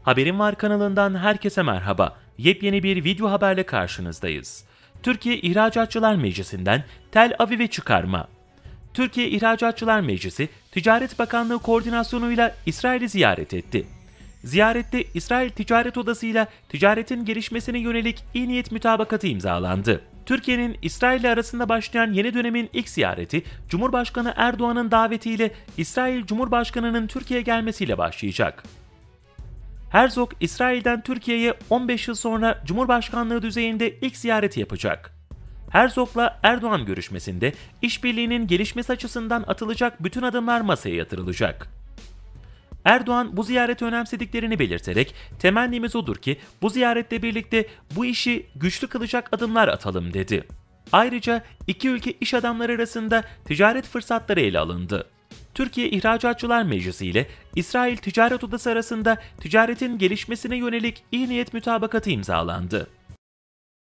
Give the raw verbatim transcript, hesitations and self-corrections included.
Haberim Var kanalından herkese merhaba. Yepyeni bir video haberle karşınızdayız. Türkiye İhracatçılar Meclisi'nden Tel Aviv'e çıkarma. Türkiye İhracatçılar Meclisi, Ticaret Bakanlığı koordinasyonuyla İsrail'i ziyaret etti. Ziyarette İsrail Ticaret Odası ile ticaretin gelişmesine yönelik iyi niyet mütabakatı imzalandı. Türkiye'nin İsrail ile arasında başlayan yeni dönemin ilk ziyareti, Cumhurbaşkanı Erdoğan'ın davetiyle İsrail Cumhurbaşkanı'nın Türkiye'ye gelmesiyle başlayacak. Herzog, İsrail'den Türkiye'ye on beş yıl sonra Cumhurbaşkanlığı düzeyinde ilk ziyareti yapacak. Herzog'la Erdoğan görüşmesinde işbirliğinin gelişmesi açısından atılacak bütün adımlar masaya yatırılacak. Erdoğan bu ziyareti önemsediklerini belirterek, "Temennimiz odur ki bu ziyaretle birlikte bu işi güçlü kılacak adımlar atalım." dedi. Ayrıca iki ülke iş adamları arasında ticaret fırsatları ele alındı. Türkiye İhracatçılar Meclisi ile İsrail Ticaret Odası arasında ticaretin gelişmesine yönelik iyi niyet mütabakatı imzalandı.